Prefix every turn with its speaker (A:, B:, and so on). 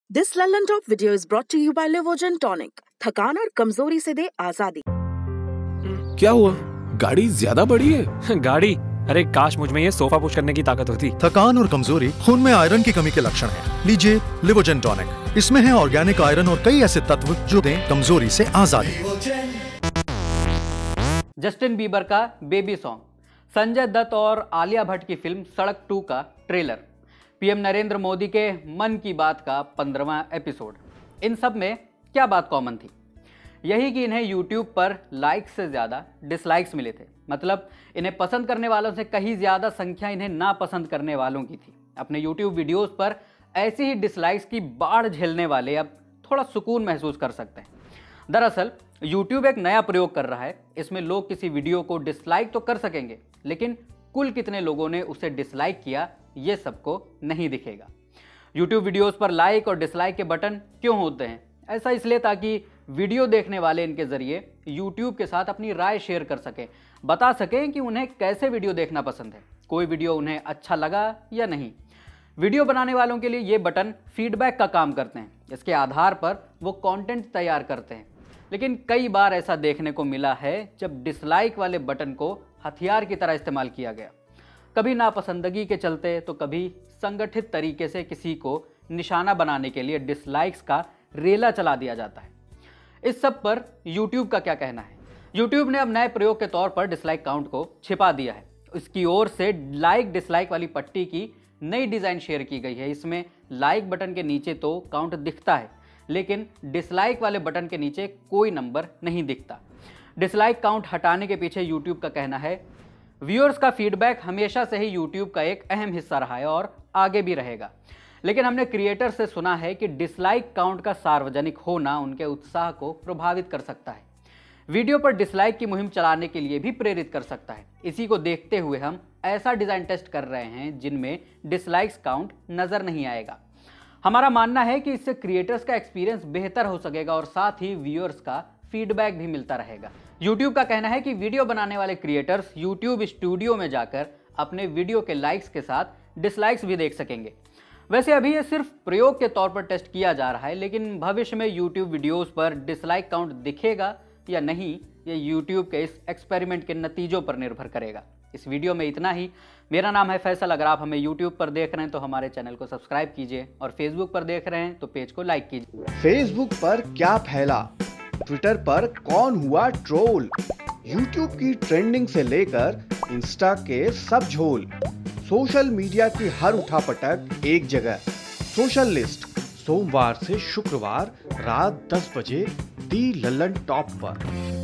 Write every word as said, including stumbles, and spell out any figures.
A: This Lallantop video is brought to you by Livogen tonic. थकान और कमजोरी से दे आजादी।
B: क्या हुआ? गाड़ी ज्यादा बड़ी है।
C: गाड़ी? अरे काश मुझ में ये सोफा पुश करने की ताकत होती।
D: थकान और कमजोरी खून में आयरन की कमी के लक्षण हैं। लीजिए लिवोजेन टॉनिक। इसमें है ऑर्गेनिक आयरन और कई ऐसे तत्व जो दें कमजोरी से आजादी।
E: जस्टिन बीबर का बेबी सॉन्ग, संजय दत्त और आलिया भट्ट की फिल्म सड़क टू का ट्रेलर, पीएम नरेंद्र मोदी के मन की बात का पंद्रहवां एपिसोड, इन सब में क्या बात कॉमन थी? यही कि इन्हें यूट्यूब पर लाइक्स से ज़्यादा डिसलाइक्स मिले थे। मतलब इन्हें पसंद करने वालों से कहीं ज़्यादा संख्या इन्हें नापसंद करने वालों की थी। अपने यूट्यूब वीडियोस पर ऐसी ही डिसलाइक्स की बाढ़ झेलने वाले अब थोड़ा सुकून महसूस कर सकते हैं। दरअसल यूट्यूब एक नया प्रयोग कर रहा है। इसमें लोग किसी वीडियो को डिसलाइक तो कर सकेंगे, लेकिन कुल कितने लोगों ने उसे डिसलाइक किया ये सबको नहीं दिखेगा। यूट्यूब वीडियोस पर लाइक और डिसलाइक के बटन क्यों होते हैं? ऐसा इसलिए ताकि वीडियो देखने वाले इनके जरिए यूट्यूब के साथ अपनी राय शेयर कर सकें, बता सकें कि उन्हें कैसे वीडियो देखना पसंद है, कोई वीडियो उन्हें अच्छा लगा या नहीं। वीडियो बनाने वालों के लिए ये बटन फीडबैक का काम करते हैं। इसके आधार पर वो कंटेंट तैयार करते हैं। लेकिन कई बार ऐसा देखने को मिला है जब डिसलाइक वाले बटन को हथियार की तरह इस्तेमाल किया गया, कभी नापसंदगी के चलते तो कभी संगठित तरीके से किसी को निशाना बनाने के लिए डिसलाइक्स का रेला चला दिया जाता है। इस सब पर यूट्यूब का क्या कहना है? यूट्यूब ने अब नए प्रयोग के तौर पर डिसलाइक काउंट को छिपा दिया है। इसकी ओर से लाइक डिसलाइक वाली पट्टी की नई डिज़ाइन शेयर की गई है। इसमें लाइक बटन के नीचे तो काउंट दिखता है, लेकिन डिसलाइक वाले बटन के नीचे कोई नंबर नहीं दिखता। डिसलाइक काउंट हटाने के पीछे यूट्यूब का कहना है, व्यूअर्स का फीडबैक हमेशा से ही यूट्यूब का एक अहम हिस्सा रहा है और आगे भी रहेगा। लेकिन हमने क्रिएटर से सुना है कि डिसलाइक काउंट का सार्वजनिक होना उनके उत्साह को प्रभावित कर सकता है, वीडियो पर डिसलाइक की मुहिम चलाने के लिए भी प्रेरित कर सकता है। इसी को देखते हुए हम ऐसा डिज़ाइन टेस्ट कर रहे हैं जिनमें डिसलाइक्स काउंट नज़र नहीं आएगा। हमारा मानना है कि इससे क्रिएटर्स का एक्सपीरियंस बेहतर हो सकेगा और साथ ही व्यूअर्स का फीडबैक भी मिलता रहेगा। यूट्यूब का कहना है कि वीडियो बनाने वाले क्रिएटर्स यूट्यूब स्टूडियो में जाकर अपने वीडियो के लाइक्स के साथ डिसलाइक्स भी देख सकेंगे। वैसे अभी ये सिर्फ प्रयोग के तौर पर टेस्ट किया जा रहा है, लेकिन भविष्य में यूट्यूब वीडियोस पर डिसलाइक काउंट दिखेगा या नहीं, ये यूट्यूब के इस एक्सपेरिमेंट के नतीजों पर निर्भर करेगा। इस वीडियो में इतना ही। मेरा नाम है फैसल। अगर आप हमें यूट्यूब पर देख रहे हैं तो हमारे चैनल को सब्सक्राइब कीजिए और फेसबुक पर देख रहे हैं तो पेज को लाइक कीजिए।
F: फेसबुक पर क्या फैला, ट्विटर पर कौन हुआ ट्रोल, यूट्यूब की ट्रेंडिंग से लेकर इंस्टा के सब झोल, सोशल मीडिया की हर उठापटक एक जगह। सोशल लिस्ट सोमवार से शुक्रवार रात दस बजे दी लल्लन टॉप पर।